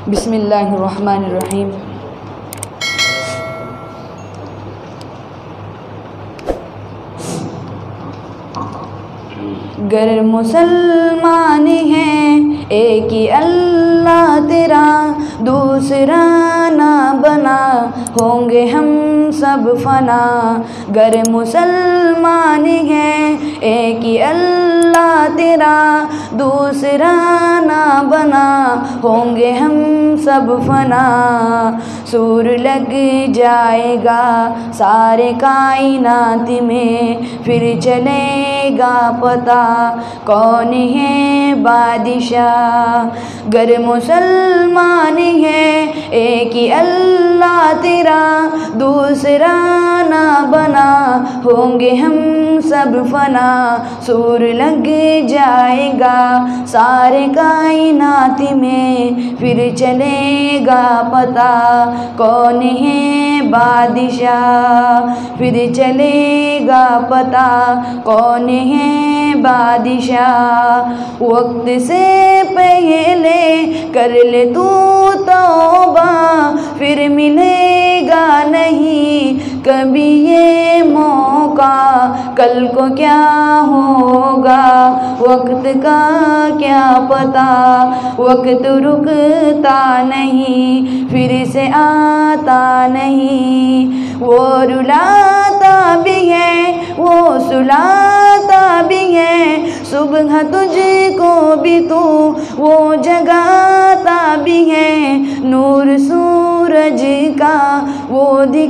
बिस्मिल्लाहिर्रहमानिर्रहीम। गर मुसलमान हैं एक ही अल्लाह तेरा, दूसरा ना बना, होंगे हम सब फना। गर मुसलमान हैं एक ही अल्लाह तेरा, दूसरा ना बना, होंगे हम सब फना। सूर लग जाएगा सारे कायनात में, फिर चलेगा पता कौन है बादशाह। गर मुसलमान है एक ही अल्लाह तेरा, दूसरा ना बना, होंगे हम सब फना। सूर लग जाएगा सारे कायनात में, फिर चलेगा पता कौन है बादशाह। फिर चलेगा पता कौन है बादशाह। वक्त से पहले कर ले तू तौबा, फिर मिलेगा नहीं कभी ये मौका। कल को क्या होगा वक्त का क्या पता, वक्त रुकता नहीं फिर से आता नहीं। वो रुलाता भी है वो सुलाता भी है, सुबह तुझको भी तू वो जगाता भी है। नूर सूरज का वो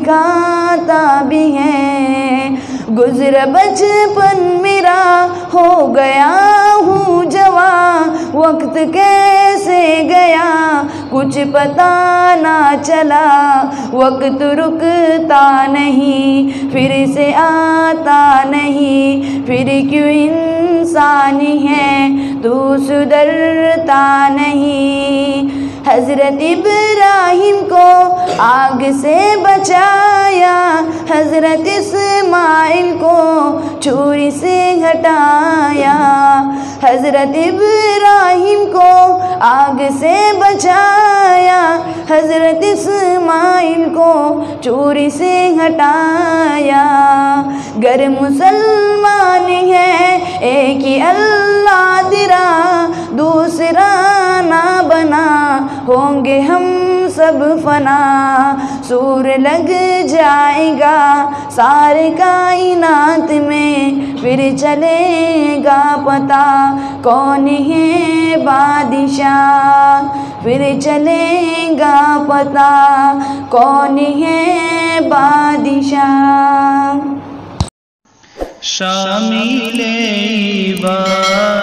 दिखाता भी है। गुज़र बचपन मेरा हो गया हूँ जवां, वक्त कैसे गया कुछ पता ना चला। वक्त रुकता नहीं फिर से आता नहीं, फिर क्यों इंसान है तू सुधरता नहीं। हज़रत इब्राहिम को आग से बचाया, हज़रत इस्माइल को छुरी से हटाया। हज़रत इब्राहिम को आग से बचाया, हज़रत इस्माइल को छुरी से हटाया। गर मुसलमान है एक ही अल्लाह तेरा, दूसरा ना बना, होंगे हम सब फना। सूर लग जाएगा सारे कायनात में, फिर चलेगा पता कौन है बादशाह। फिर चलेगा पता कौन है बादशाह। शामिल इबादत